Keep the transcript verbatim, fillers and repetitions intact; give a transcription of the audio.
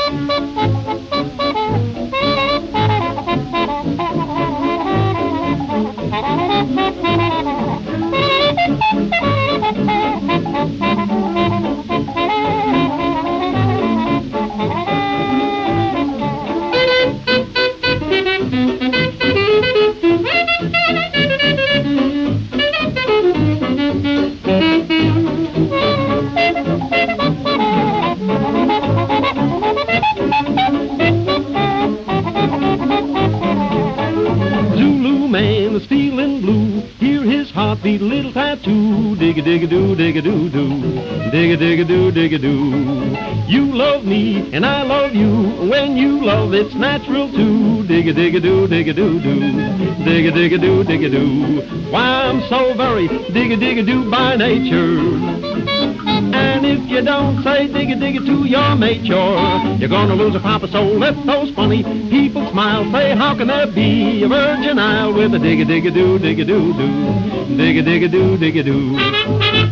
Beat a little tattoo, digga digga doo, digga doo doo, digga digga doo, digga doo. You love me and I love you. When you love, it's natural too. Digga digga doo, digga doo doo, digga digga doo, digga doo. Why I'm so very digga digga doo by nature. And if you don't say digga digga to your mate, you're, you're gonna lose a papa soul. Let those funny people smile. Say, how can there be a virgin isle with a digga digga doo, digga doo doo, digga digga doo, digga doo.